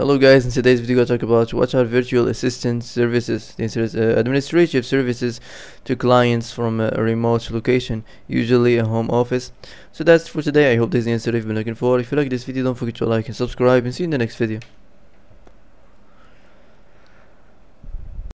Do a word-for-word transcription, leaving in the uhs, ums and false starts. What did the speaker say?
Hello guys, in today's video I'll talk about what are virtual assistant services. The answer is uh, administrative services to clients from a remote location, usually a home office. So that's for today. I hope this is the answer you've been looking for. If you like this video, don't forget to like and subscribe, and see you in the next video.